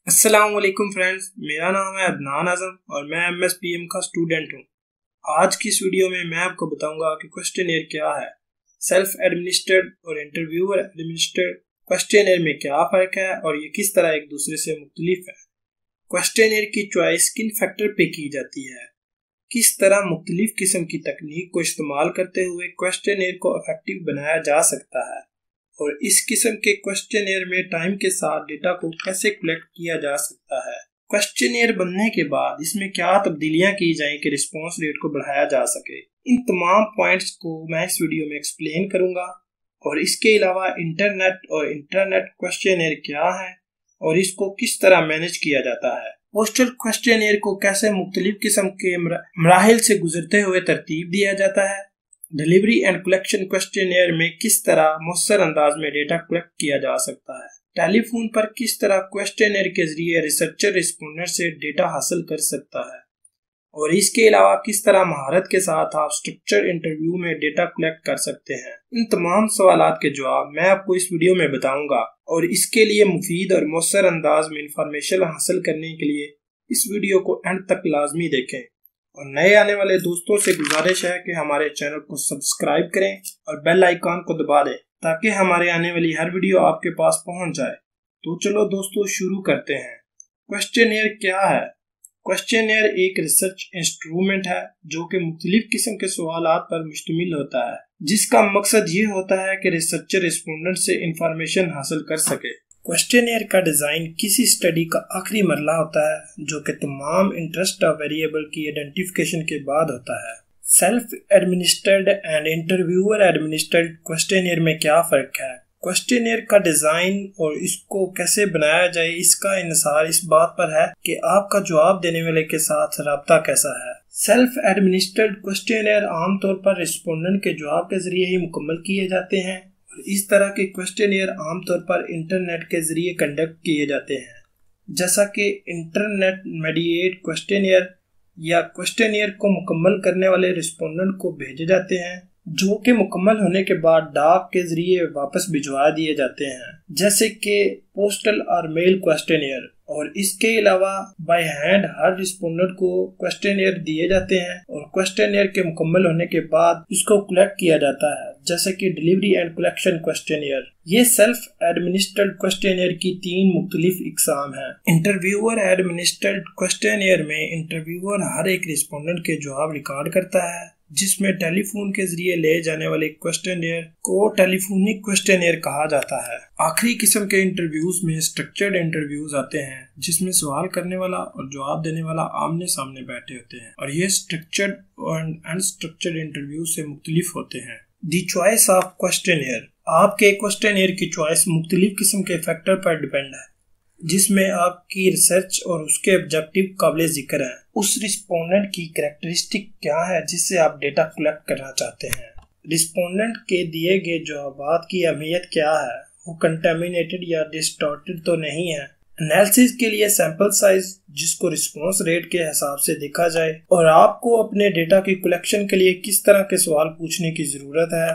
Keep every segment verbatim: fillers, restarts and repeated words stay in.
السلام علیکم فرینڈز، میرا نام ہے عدنان اعظم اور میں ایم ایس پی ایم کا اسٹوڈنٹ ہوں۔ آج کی اس ویڈیو میں میں آپ کو بتاؤں گا کہ کوسچنیئر کیا ہے، سیلف ایڈمنسٹرڈ اور انٹرویور ایڈمنسٹرڈ کوسچنیئر میں کیا فرق ہے اور یہ کس طرح ایک دوسرے سے مختلف ہے۔ کوسچنیئر کی چوائس کن فیکٹر پہ کی جاتی ہے، کس طرح مختلف قسم کی تکنیک کو استعمال کرتے ہوئے کوسچنیئر کو افیکٹو بنایا جا سکتا ہے، اور اس قسم کے کوسچنیئر میں ٹائم کے ساتھ ڈیٹا کو کیسے کلیکٹ کیا جا سکتا ہے۔ کوسچنیئر بننے کے بعد اس میں کیا تبدیلیاں کی جائیں کہ رسپانس ریٹ کو بڑھایا جا سکے۔ ان تمام پوائنٹس کو میں اس ویڈیو میں ایکسپلین کروں گا، اور اس کے علاوہ انٹرنیٹ اور انٹرنیٹ کوسچنیئر کیا ہے اور اس کو کس طرح مینج کیا جاتا ہے۔ پوسٹل کوسچنیئر کو کیسے مختلف قسم کے مراحل سے گزرتے ہوئے ترتیب دیا جاتا ہے۔ ڈیلیوری اینڈ کلیکشن کوسچنیئر میں کس طرح مؤثر انداز میں ڈیٹا کلیکٹ کیا جا سکتا ہے۔ ٹیلی فون پر کس طرح کوسچنیئر کے ذریعے ریسرچر رسپونڈنٹ سے ڈیٹا حاصل کر سکتا ہے، اور اس کے علاوہ کس طرح مہارت کے ساتھ آپ اسٹرکچر انٹرویو میں ڈیٹا کلیکٹ کر سکتے ہیں۔ ان تمام سوالات کے جواب میں آپ کو اس ویڈیو میں بتاؤں گا، اور اس کے لیے مفید اور مؤثر انداز میں انفارمیشن حاصل کرنے کے لیے اس ویڈیو کو اینڈ تک لازمی دیکھیں، اور نئے آنے والے دوستوں سے گزارش ہے کہ ہمارے چینل کو سبسکرائب کریں اور بیل آئیکن کو دبا دیں تاکہ ہمارے آنے والی ہر ویڈیو آپ کے پاس پہنچ جائے۔ تو چلو دوستو شروع کرتے ہیں۔ کوسچنیئر کیا ہے؟ کوسچنیئر ایک ریسرچ انسٹرومنٹ ہے جو کہ مختلف قسم کے سوالات پر مشتمل ہوتا ہے، جس کا مقصد یہ ہوتا ہے کہ ریسرچر رسپونڈنٹ سے انفارمیشن حاصل کر سکے۔ کوسچنیئر کا ڈیزائن کسی اسٹڈی کا آخری مرحلہ ہوتا ہے جو کہ تمام انٹرسٹ آف ویریبل کی ایڈنٹیفیکیشن کے بعد ہوتا ہے۔ Self administered and interviewer administered questionnaire میں کیا فرق ہے؟ کوسچنیئر کا ڈیزائن اور اس کو کیسے بنایا جائے، اس کا انحصار اس بات پر ہے کہ آپ کا جواب دینے والے کے ساتھ رابطہ کیسا ہے۔ سیلف ایڈمنسٹرڈ کوسچنیئر عام طور پر رسپونڈنٹ کے جواب کے ذریعے ہی مکمل کیے جاتے ہیں، اور اس طرح کے کوسچنیئر عام طور پر انٹرنیٹ کے ذریعے کنڈکٹ کیے جاتے ہیں، جیسا کہ انٹرنیٹ میڈییٹ کوسچنیئر یا کوسچنیئر کو مکمل کرنے والے رسپونڈنٹ کو بھیجے جاتے ہیں، جو کہ مکمل ہونے کے بعد ڈاک کے ذریعے واپس بھجوا دیے جاتے ہیں، جیسے کہ پوسٹل اور میل کوسچنیئر۔ اور اس کے علاوہ بائی ہینڈ ہر رسپونڈنٹ کو کوسچنیئر دیے جاتے ہیں، اور کوسچنیئر کے مکمل ہونے کے بعد اس کو کلیکٹ کیا جاتا ہے، جیسے کہ ڈیلیوری اینڈ کلیکشن کوسچنیئر۔ یہ سیلف ایڈمنسٹرڈ کوسچنیئر کی تین مختلف اقسام ہیں۔ انٹرویور ایڈمنسٹرڈ کوسچنیئر میں انٹرویور ہر ایک رسپونڈنٹ کے جواب ریکارڈ کرتا ہے، جس میں ٹیلی فون کے ذریعے لے جانے والے کوسچنیئر کو ٹیلی فونک کوسچنیئر کہا جاتا ہے۔ آخری قسم کے انٹرویوز میں اسٹرکچرڈ انٹرویوز آتے ہیں، جس میں سوال کرنے والا اور جواب دینے والا آمنے سامنے بیٹھے ہوتے ہیں، اور یہ اسٹرکچرڈ اور ان اسٹرکچرڈ انٹرویوز سے مختلف ہوتے ہیں۔ دی چوائس آف کوسچنیئر، آپ کے کوسچنیئر کی چوائس مختلف قسم کے فیکٹر پر ڈیپینڈ ہے، جس میں آپ کی ریسرچ اور اس کے آبجیکٹو قابل ذکر ہیں۔ اس رسپونڈنٹ کی کریکٹرسٹک کیا ہے جس سے آپ ڈیٹا کلیکٹ کرنا چاہتے ہیں۔ رسپونڈنٹ کے دیے گئے جوابات کی اہمیت کیا ہے، وہ کنٹامینیٹڈ یا ڈسٹارٹڈ تو نہیں ہے۔ انالیسس کے لیے سیمپل سائز جس کو رسپانس ریٹ کے حساب سے دیکھا جائے، اور آپ کو اپنے ڈیٹا کی کلیکشن کے لیے کس طرح کے سوال پوچھنے کی ضرورت ہے،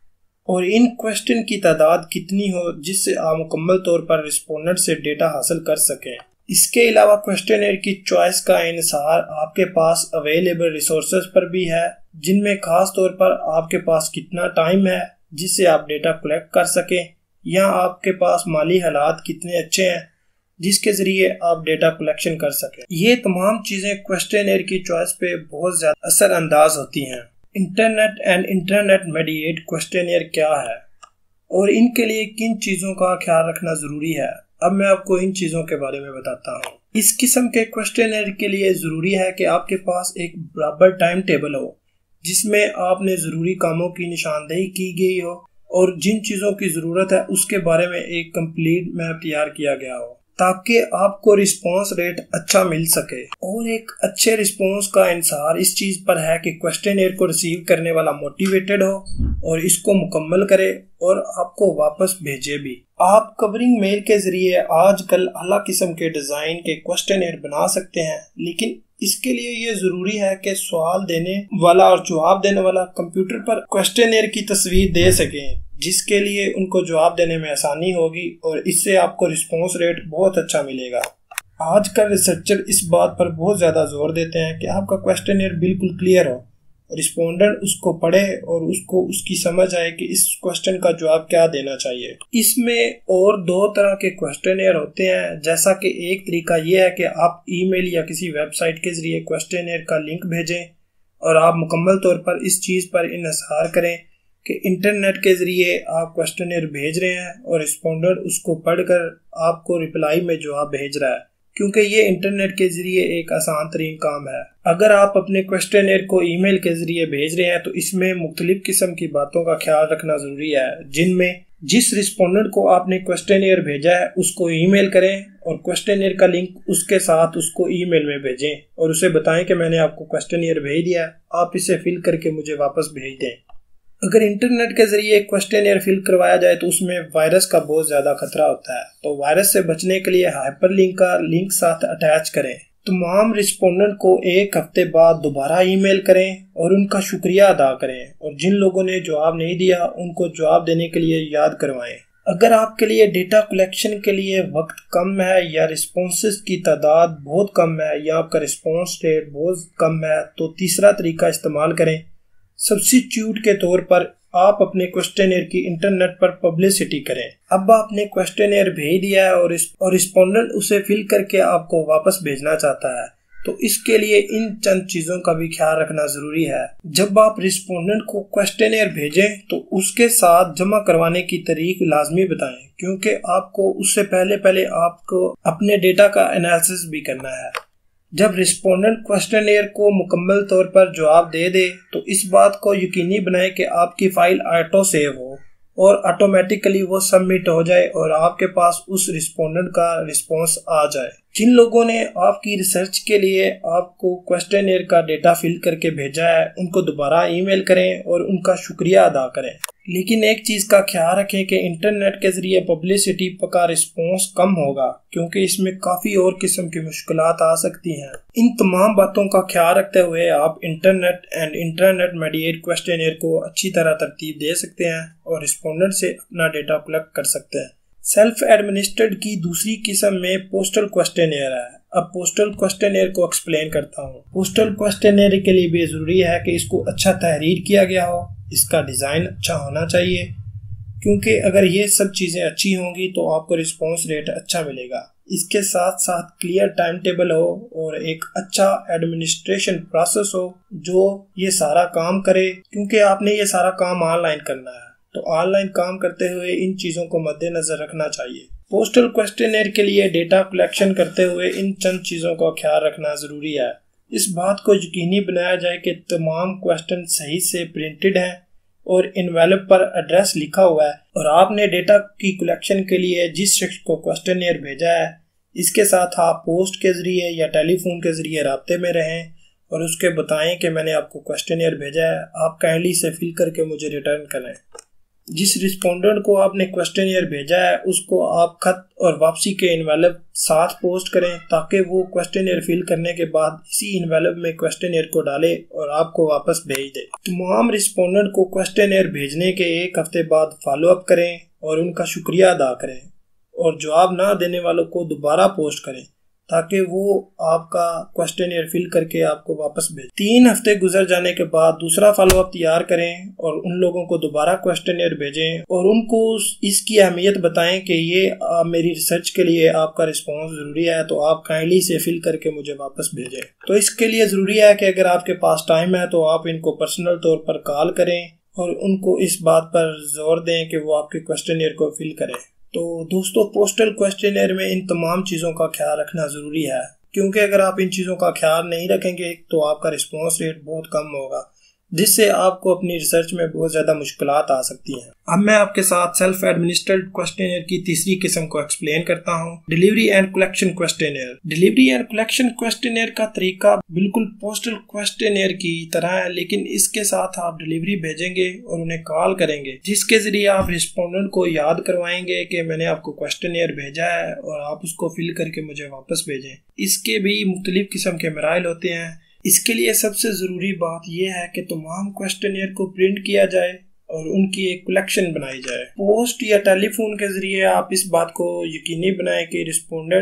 اور ان کوسچن کی تعداد کتنی ہو جس سے آپ مکمل طور پر رسپونڈنٹ سے ڈیٹا حاصل کر سکیں۔ اس کے علاوہ کوسچنیئر کی چوائس کا انحصار آپ کے پاس اویلیبل ریسورسز پر بھی ہے، جن میں خاص طور پر آپ کے پاس کتنا ٹائم ہے جس سے آپ ڈیٹا کلیکٹ کر سکیں، یا آپ کے پاس مالی حالات کتنے اچھے ہیں جس کے ذریعے آپ ڈیٹا کلیکشن کر سکیں۔ یہ تمام چیزیں کوسچنیئر کی چوائس پہ بہت زیادہ اثر انداز ہوتی ہیں۔ Internet and internet mediated questionnaire کیا ہے، اور ان کے لیے کن چیزوں کا خیال رکھنا ضروری ہے، اب میں آپ کو ان چیزوں کے بارے میں بتاتا ہوں۔ اس قسم کے کوسچنیئر کے لیے ضروری ہے کہ آپ کے پاس ایک برابر ٹائم ٹیبل ہو، جس میں آپ نے ضروری کاموں کی نشاندہی کی گئی ہو، اور جن چیزوں کی ضرورت ہے اس کے بارے میں ایک کمپلیٹ میپ تیار کیا گیا ہو، تاکہ آپ کو رسپانس ریٹ اچھا مل سکے۔ اور ایک اچھے رسپانس کا انحصار اس چیز پر ہے کہ کوسچنیئر کو ریسیو کرنے والا موٹیویٹڈ ہو اور اس کو مکمل کرے اور آپ کو واپس بھیجے بھی۔ آپ کورنگ میل کے ذریعے آج کل اعلیٰ قسم کے ڈیزائن کے کوسچنیئر بنا سکتے ہیں، لیکن اس کے لیے یہ ضروری ہے کہ سوال دینے والا اور جواب دینے والا کمپیوٹر پر کوسچنیئر کی تصویر دے سکیں، جس کے لیے ان کو جواب دینے میں آسانی ہوگی اور اس سے آپ کو رسپانس ریٹ بہت اچھا ملے گا۔ آج کل ریسرچر اس بات پر بہت زیادہ زور دیتے ہیں کہ آپ کا کویسچنیئر بالکل کلیئر ہو، رسپونڈنٹ اس کو پڑھے اور اس کو اس کی سمجھ آئے کہ اس کویسچن کا جواب کیا دینا چاہیے۔ اس میں اور دو طرح کے کویسچنیئر ہوتے ہیں، جیسا کہ ایک طریقہ یہ ہے کہ آپ ای میل یا کسی ویب سائٹ کے ذریعے کویسچنیئر کا لنک بھیجیں اور آپ مکمل طور پر اس چیز پر انحصار کریں کہ انٹرنیٹ کے ذریعے آپ کویسچنیئر بھیج رہے ہیں اور رسپونڈنٹ اس کو پڑھ کر آپ کو رپلائی میں جواب بھیج رہا ہے، کیونکہ یہ انٹرنیٹ کے ذریعے ایک آسان ترین کام ہے۔ اگر آپ اپنے کویسچنیئر کو ای میل کے ذریعے بھیج رہے ہیں تو اس میں مختلف قسم کی باتوں کا خیال رکھنا ضروری ہے، جن میں جس رسپونڈنٹ کو آپ نے کویسچنیئر بھیجا ہے اس کو ای میل کریں اور کویسچنیئر کا لنک اس کے ساتھ اس کو ای میل میں بھیجیں اور اسے بتائیں کہ میں نے آپ کو کویسچنیئر بھیج دیا ہے، آپ اسے فل کر کے مجھے واپس بھیج دیں۔ اگر انٹرنیٹ کے ذریعے کویسچنیئر فل کروایا جائے تو اس میں وائرس کا بہت زیادہ خطرہ ہوتا ہے، تو وائرس سے بچنے کے لیے ہائپر لنک کا لنک ساتھ اٹیچ کریں۔ تمام رسپونڈنٹ کو ایک ہفتے بعد دوبارہ ای میل کریں اور ان کا شکریہ ادا کریں، اور جن لوگوں نے جواب نہیں دیا ان کو جواب دینے کے لیے یاد کروائیں۔ اگر آپ کے لیے ڈیٹا کلیکشن کے لیے وقت کم ہے یا رسپونسز کی تعداد بہت کم ہے یا آپ کا رسپونس ریٹ بہت کم ہے تو تیسرا طریقہ استعمال کریں۔ سبسٹیٹیوٹ کے طور پر آپ اپنے کویسچنیئر کی انٹرنیٹ پر پبلسٹی کریں۔ اب آپ نے کویسچنیئر بھیج دیا ہے اور رسپونڈنٹ اسے فل کر کے آپ کو واپس بھیجنا چاہتا ہے، تو اس کے لیے ان چند چیزوں کا بھی خیال رکھنا ضروری ہے۔ جب آپ رسپونڈنٹ کو کویسچنیئر بھیجیں تو اس کے ساتھ جمع کروانے کی تاریخ لازمی بتائیں، کیونکہ آپ کو اس سے پہلے پہلے آپ کو اپنے ڈیٹا کا انالیسس بھی کرنا ہے۔ جب رسپونڈنٹ کویسچنیئر کو مکمل طور پر جواب دے دے تو اس بات کو یقینی بنائیں کہ آپ کی فائل آٹو سیو ہو اور آٹومیٹیکلی وہ سبمٹ ہو جائے اور آپ کے پاس اس رسپونڈنٹ کا رسپانس آ جائے۔ جن لوگوں نے آپ کی ریسرچ کے لیے آپ کو کویسچنیئر کا ڈیٹا فل کر کے بھیجا ہے ان کو دوبارہ ای میل کریں اور ان کا شکریہ ادا کریں، لیکن ایک چیز کا خیال رکھیں کہ انٹرنیٹ کے ذریعے پبلسٹی کا رسپانس کم ہوگا، کیونکہ اس میں کافی اور قسم کی مشکلات آ سکتی ہیں۔ ان تمام باتوں کا خیال رکھتے ہوئے آپ internet and internet mediated questionnaire کو اچھی طرح ترتیب دے سکتے ہیں اور رسپونڈنٹ سے اپنا ڈیٹا کلیکٹ کر سکتے ہیں۔ سیلف ایڈمنسٹرڈ کی دوسری قسم میں پوسٹل کویسچنیئر ہے۔ اب پوسٹل کویسچنیئر کو ایکسپلین کرتا ہوں۔ پوسٹل کویسچنیئر کے لیے بھی ضروری ہے کہ اس کو اچھا تحریر کیا گیا ہو، اس کا ڈیزائن اچھا ہونا چاہیے، کیونکہ اگر یہ سب چیزیں اچھی ہوں گی تو آپ کو رسپانس ریٹ اچھا ملے گا۔ اس کے ساتھ ساتھ کلیئر ٹائم ٹیبل ہو اور ایک اچھا ایڈمنسٹریشن پروسیس ہو جو یہ سارا کام کرے، کیونکہ آپ نے یہ سارا کام آن لائن کرنا ہے، تو آن لائن کام کرتے ہوئے ان چیزوں کو مد نظر رکھنا چاہیے۔ پوسٹل کویسچنیئر کے لیے ڈیٹا کلیکشن کرتے ہوئے ان چند چیزوں کا خیال رکھنا ضروری ہے۔ اس بات کو یقینی بنایا جائے کہ تمام کویسچن صحیح سے پرنٹڈ ہیں اور انویلپ پر ایڈریس لکھا ہوا ہے، اور آپ نے ڈیٹا کی کلیکشن کے لیے جس شخص کو کویسچنیئر بھیجا ہے اس کے ساتھ آپ پوسٹ کے ذریعے یا ٹیلی فون کے ذریعے رابطے میں رہیں اور اس کے بتائیں کہ میں نے آپ کو کویسچنیئر بھیجا ہے، آپ کائنڈلی سے فل کر کے مجھے ریٹرن کریں۔ جس رسپونڈنٹ کو آپ نے کویسچنیئر بھیجا ہے اس کو آپ خط اور واپسی کے انویلپ ساتھ پوسٹ کریں تاکہ وہ کویسچنیئر فل کرنے کے بعد اسی انویلپ میں کویسچنیئر کو ڈالے اور آپ کو واپس بھیج دے۔ تمام رسپونڈنٹ کو کویسچنیئر بھیجنے کے ایک ہفتے بعد فالو اپ کریں اور ان کا شکریہ ادا کریں، اور جواب نہ دینے والوں کو دوبارہ پوسٹ کریں تاکہ وہ آپ کا کویسچنیئر فل کر کے آپ کو واپس بھیج۔ تین ہفتے گزر جانے کے بعد دوسرا فالو اپ تیار کریں اور ان لوگوں کو دوبارہ کویسچنیئر بھیجیں اور ان کو اس کی اہمیت بتائیں کہ یہ میری ریسرچ کے لیے آپ کا رسپانس ضروری ہے، تو آپ کائنڈلی سے فل کر کے مجھے واپس بھیجیں۔ تو اس کے لیے ضروری ہے کہ اگر آپ کے پاس ٹائم ہے تو آپ ان کو پرسنل طور پر کال کریں اور ان کو اس بات پر زور دیں کہ وہ آپ کے کویسچنیئر کو فل کریں۔ تو دوستو، پوسٹل کویسچنیئر میں ان تمام چیزوں کا خیال رکھنا ضروری ہے، کیونکہ اگر آپ ان چیزوں کا خیال نہیں رکھیں گے تو آپ کا رسپانس ریٹ بہت کم ہوگا، جس سے آپ کو اپنی ریسرچ میں بہت زیادہ مشکلات آ سکتی ہیں۔ اب میں آپ کے ساتھ سیلف ایڈمنسٹرڈ کویسچنیئر کی تیسری قسم کو ایکسپلین کرتا ہوں، delivery and collection questionnaire. Delivery and collection questionnaire کا طریقہ بالکل پوسٹل کویسچنیئر کی طرح ہے، لیکن اس کے ساتھ آپ ڈیلیوری بھیجیں گے اور انہیں کال کریں گے، جس کے ذریعے آپ رسپونڈنٹ کو یاد کروائیں گے کہ میں نے آپ کو کویسچنیئر بھیجا ہے اور آپ اس کو فل کر کے مجھے واپس بھیجیں۔ اس کے بھی مختلف قسم کے مراحل ہوتے ہیں۔ اس کے لیے سب سے ضروری بات یہ ہے کہ تمام کویسچنیئر کو پرنٹ کیا جائے اور ان کی ایک کلیکشن بنائی جائے۔ پوسٹ یا ٹیلی فون کے ذریعے آپ اس بات کو یقینی بنائیں کہ رسپونڈنٹ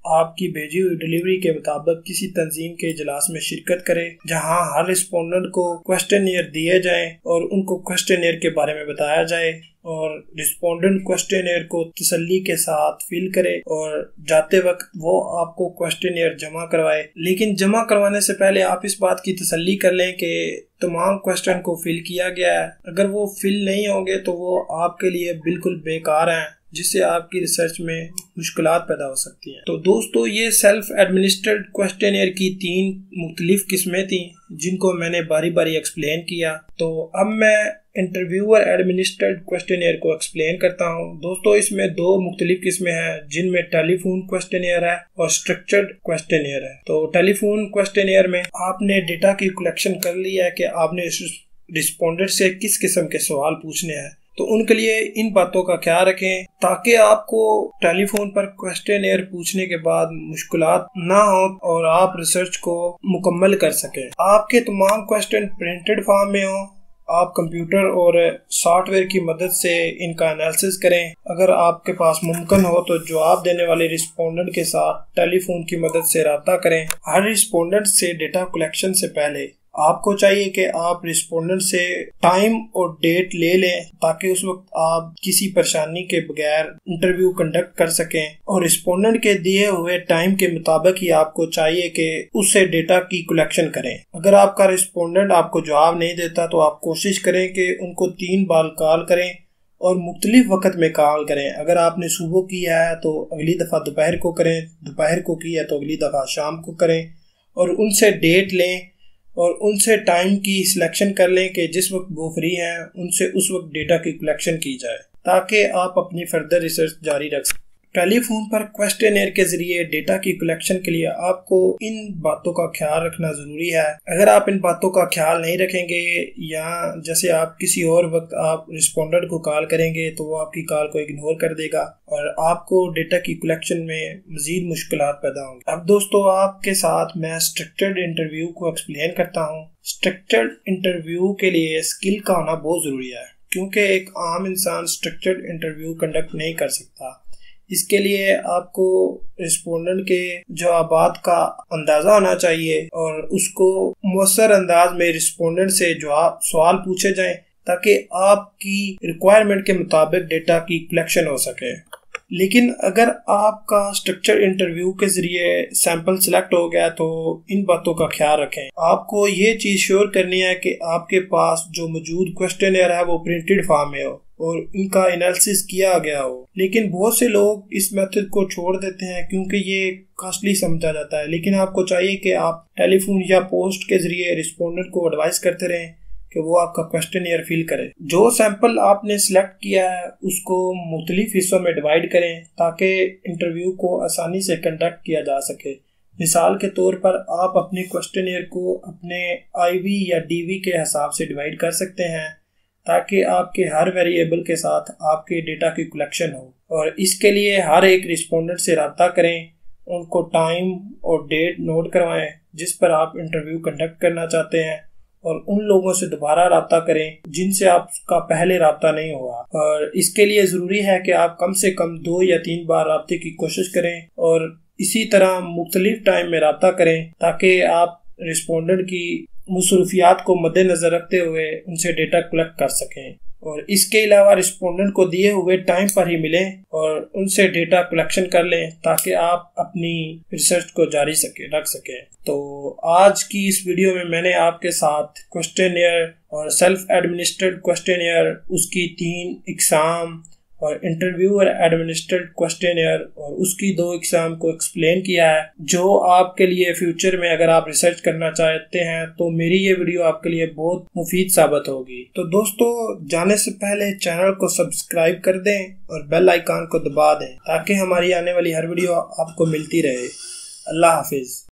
آپ کی بھیجی ہوئی ڈیلیوری کے مطابق کسی تنظیم کے اجلاس میں شرکت کرے جہاں ہر رسپونڈنٹ کو کوسچنیئر دیے جائیں اور ان کو کوسچنیئر کے بارے میں بتایا جائے اور رسپونڈنٹ کوسچنیئر کو تسلی کے ساتھ فل کرے اور جاتے وقت وہ آپ کو کوسچنیئر جمع کروائے۔ لیکن جمع کروانے سے پہلے آپ اس بات کی تسلی کر لیں کہ تمام کوسچن کو فل کیا گیا ہے۔ اگر وہ فل نہیں ہوں گے تو وہ آپ کے لیے بالکل بیکار ہیں، جس سے آپ کی ریسرچ میں مشکلات پیدا ہو سکتی ہیں۔ تو دوستو، یہ سیلف ایڈمنسٹرڈ کوسچنیئر کی تین مختلف قسمیں تھیں جن کو میں نے باری باری ایکسپلین کیا۔ تو اب میں انٹرویور ایڈمنسٹرڈ کوسچنیئر کو ایکسپلین کرتا ہوں۔ دوستو، اس میں دو مختلف قسمیں ہیں جن میں ٹیلی فون کوسچنیئر ہے اور اسٹرکچرڈ کوسچنیئر ہے۔ تو ٹیلی فون کوسچنیئر میں آپ نے ڈیٹا کی کلیکشن کر لی ہے کہ آپ نے رسپونڈنٹ سے کس قسم کے سوال پوچھنے ہیں، تو ان کے لیے ان باتوں کا خیال رکھیں تاکہ آپ کو ٹیلی فون پر کوسچنیئر پوچھنے کے بعد مشکلات نہ ہوں اور آپ ریسرچ کو مکمل کر سکیں۔ آپ کے تمام کوسچن پرنٹڈ فارم میں ہوں، آپ کمپیوٹر اور سافٹ ویئر کی مدد سے ان کا انالیسس کریں۔ اگر آپ کے پاس ممکن ہو تو جواب دینے والے رسپونڈنٹ کے ساتھ ٹیلی فون کی مدد سے رابطہ کریں۔ ہر رسپونڈنٹ سے ڈیٹا کلیکشن سے پہلے آپ کو چاہیے کہ آپ رسپونڈنٹ سے ٹائم اور ڈیٹ لے لیں تاکہ اس وقت آپ کسی پریشانی کے بغیر انٹرویو کنڈکٹ کر سکیں، اور رسپونڈنٹ کے دیے ہوئے ٹائم کے مطابق ہی آپ کو چاہیے کہ اس سے ڈیٹا کی کلیکشن کریں۔ اگر آپ کا رسپونڈنٹ آپ کو جواب نہیں دیتا تو آپ کوشش کریں کہ ان کو تین بار کال کریں اور مختلف وقت میں کال کریں۔ اگر آپ نے صبح کیا ہے تو اگلی دفعہ دوپہر کو کریں، دوپہر کو کیا ہے تو اگلی دفعہ شام کو کریں، اور ان سے ڈیٹ لیں اور ان سے ٹائم کی سلیکشن کر لیں کہ جس وقت وہ فری ہیں ان سے اس وقت ڈیٹا کی کلیکشن کی جائے تاکہ آپ اپنی فردر ریسرچ جاری رکھ سکیں۔ ٹیلی فون پر کوسچنیئر کے ذریعے ڈیٹا کی کلیکشن کے لیے آپ کو ان باتوں کا خیال رکھنا ضروری ہے۔ اگر آپ ان باتوں کا خیال نہیں رکھیں گے یا جیسے آپ کسی اور وقت آپ رسپونڈنٹ کو کال کریں گے تو وہ آپ کی کال کو اگنور کر دے گا اور آپ کو ڈیٹا کی کلیکشن میں مزید مشکلات پیدا ہوں گی۔ اب دوستو، آپ کے ساتھ میں اسٹرکچرڈ انٹرویو کو ایکسپلین کرتا ہوں۔ اسٹرکچرڈ انٹرویو کے لیے اسکل کا ہونا بہت ضروری ہے کیونکہ ایک عام انسان اسٹرکچرڈ انٹرویو کنڈکٹ نہیں کر سکتا۔ اس کے لیے آپ کو رسپونڈنٹ کے جوابات کا اندازہ ہونا چاہیے اور اس کو مؤثر انداز میں رسپونڈنٹ سے جواب سوال پوچھے جائیں تاکہ آپ کی ریکوائرمنٹ کے مطابق ڈیٹا کی کلیکشن ہو سکے۔ لیکن اگر آپ کا اسٹرکچر انٹرویو کے ذریعے سیمپل سلیکٹ ہو گیا تو ان باتوں کا خیال رکھیں۔ آپ کو یہ چیز شیور کرنی ہے کہ آپ کے پاس جو موجود کوسچنیئر ہے وہ پرنٹڈ فارم میں ہو اور ان کا انالیسس کیا گیا ہو۔ لیکن بہت سے لوگ اس میتھڈ کو چھوڑ دیتے ہیں کیونکہ یہ کاسٹلی سمجھا جاتا ہے، لیکن آپ کو چاہیے کہ آپ ٹیلی فون یا پوسٹ کے ذریعے رسپونڈنٹ کو ایڈوائز کرتے رہیں کہ وہ آپ کا کوسچنیئر فل کرے۔ جو سیمپل آپ نے سلیکٹ کیا ہے اس کو مختلف حصوں میں ڈیوائیڈ کریں تاکہ انٹرویو کو آسانی سے کنڈکٹ کیا جا سکے۔ مثال کے طور پر آپ اپنے کوسچنیئر کو اپنے آئی وی یا ڈی وی کے حساب سے ڈیوائیڈ کر سکتے ہیں تاکہ آپ کے ہر ویریبل کے ساتھ آپ کے ڈیٹا کی کلیکشن ہو، اور اس کے لیے ہر ایک رسپونڈنٹ سے رابطہ کریں، ان کو ٹائم اور ڈیٹ نوٹ کروائیں جس پر آپ انٹرویو کنڈکٹ کرنا چاہتے ہیں، اور ان لوگوں سے دوبارہ رابطہ کریں جن سے آپ کا پہلے رابطہ نہیں ہوا، اور اس کے لیے ضروری ہے کہ آپ کم سے کم دو یا تین بار رابطے کی کوشش کریں اور اسی طرح مختلف ٹائم میں رابطہ کریں تاکہ آپ رسپونڈنٹ کی مصروفیات کو مد نظر رکھتے ہوئے ان سے ڈیٹا کلیکٹ کر سکیں، اور اس کے علاوہ رسپونڈنٹ کو دیے ہوئے ٹائم پر ہی ملیں اور ان سے ڈیٹا کلیکشن کر لیں تاکہ آپ اپنی ریسرچ کو جاری سکیں رکھ سکیں۔ تو آج کی اس ویڈیو میں میں نے آپ کے ساتھ کوسچنیئر اور سیلف ایڈمنسٹرڈ کوسچنیئر، اس کی تین اقسام، اور انٹرویور ایڈمنسٹرڈ کوسچنیئر اور اس کی دو اقسام کو ایکسپلین کیا ہے، جو آپ کے لیے فیوچر میں اگر آپ ریسرچ کرنا چاہتے ہیں تو میری یہ ویڈیو آپ کے لیے بہت مفید ثابت ہوگی۔ تو دوستو، جانے سے پہلے چینل کو سبسکرائب کر دیں اور بیل آئیکن کو دبا دیں تاکہ ہماری آنے والی ہر ویڈیو آپ کو ملتی رہے۔ اللہ حافظ۔